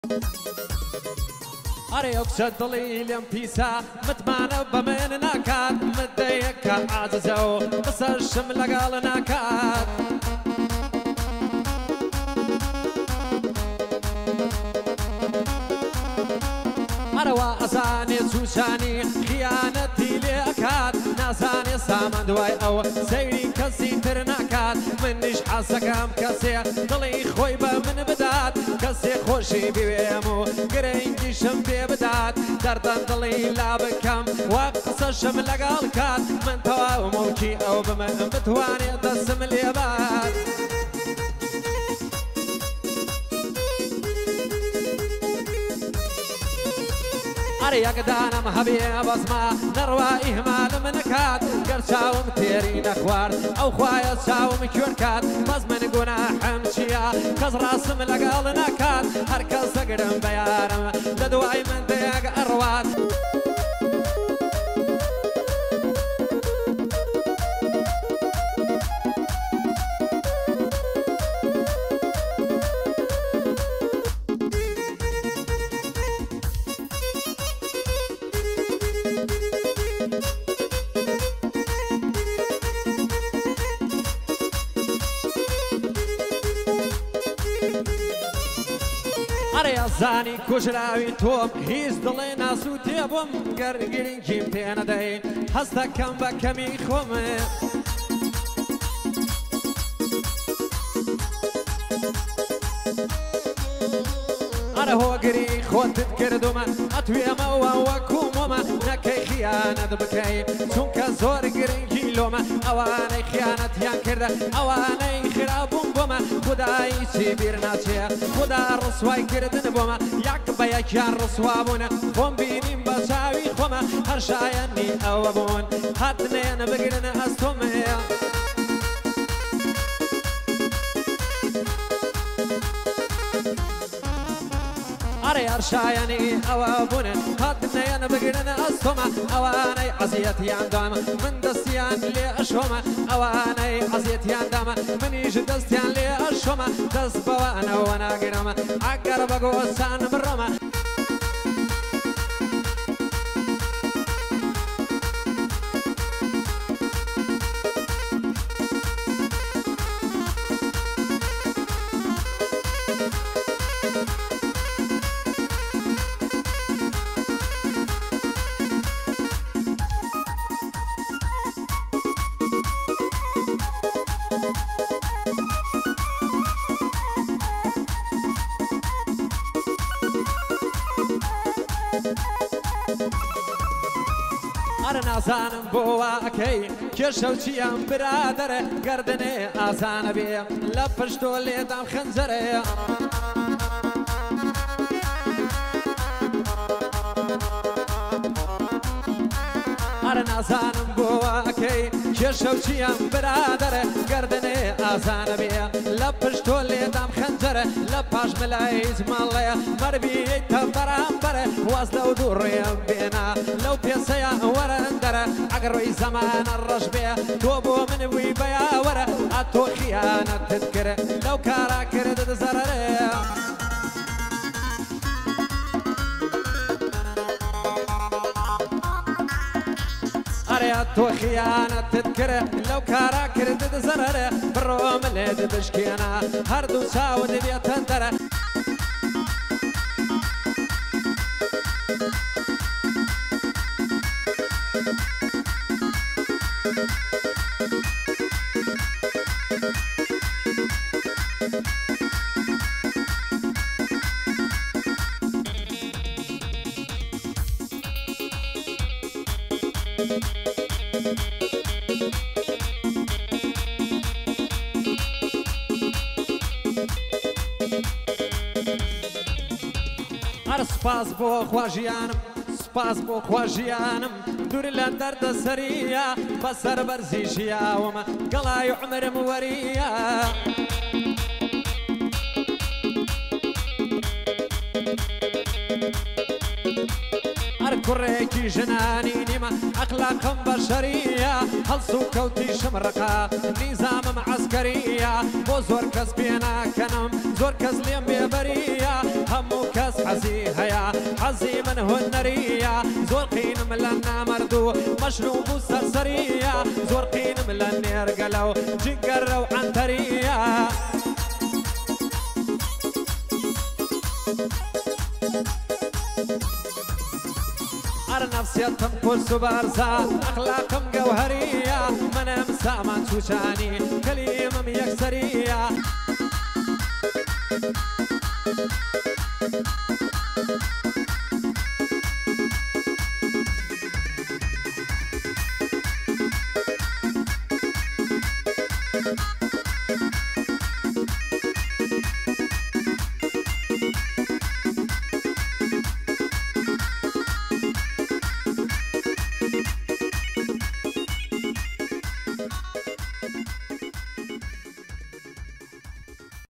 أري أقصد ضليل بيسا متمانة بمن ناكات مديك عززو بس الشمل قال ناكات أروا أساني سوشاني خيانتي لأكاد ناساني سامان دواي أو سيري كسي ترناكات منيش حاسكام كسي ضلي خويبة من بدات كسي خوشي بيويمو قرينجي شمبي بدات دردان ضلي لابكم وقص الشمل قالكات من تواو موكي أو بمن بتواني دسم اليبات أريك دانا مهبي بصمة نروى إهمال منكات قرشاوم تيرين أخوار أو خوايا شاوم كوركات بس من قناح مشيا كسر اسم لقال نكات هركز قرم بيارم لدواي من ديق أروات زاني كوشراوي توم هيز دلنا سوتي بوم قرقرين كيم تينا داين هستا كم بكمي خوم أنا هو قري خوت تكردوما أتوي ما وكوموما نكي خيانة بكاي سونك زور قرين كيلوما أواني خيانة يان كرده أواني خرابون بوما خداي سيبيرنا تيا خدا رسواي كردن بوما ياك بياك يان رسوابونا بوم بينين بساوي خوما هرشايني أوابون هاتنين بقرن أستومي أري أرشايني أوابونا هاتني أنا بقرنا أسهما أواني عزيتي عندما من دستيان لي أشهما أواني عزيتي عندما من يجي دستيان لي أشهما دست بوانا وانا قرما عقر بقوسان برما نازانم بواكي كشوشيام برادر قردني آسان بيا لبشتو لي دام خنزري نازانم بواكي كشوشيام برادر قردني آسان بيا لبشتو لي دام خنزري لباش ملايز ماليا مربي تبرام بره وازلو دوريم بينا لو بيسيا ورندره عقروي زمان الرشبيه توبو من ويبيا ورا اتو خيانه تذكر لو كراكر تزرر اتو خيانه تذكر لو كراكر تزرر بروم اللي بشكينا هردو ساود بيتندره سپاس بۆ خواژیانم سپاس بۆ خواژیانم دوور لە دەردە سەریە بەسەر بەرزی ژیاومە گەڵای عومرم وەریە هەر كريكي جناني نيمة أخلاقا بشرية هلسو كوتي شمرقة نظام عسكرية بو زور كس بينا كنم زور كس ليم ببرية همو كس حزي هيا حزي من هنرية زور قين ملنا مردو مشروب سرسرية زور قين ملنا يرقلو جنقرو عنترية نفسيتهم كرس بارزة أخلاقهم جوهرية من مسامن شوشاني كلمة يكسرية